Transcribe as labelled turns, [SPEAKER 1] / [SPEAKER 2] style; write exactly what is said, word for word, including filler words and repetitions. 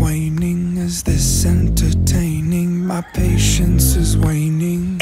[SPEAKER 1] waning? Is this entertaining? My patience is waning.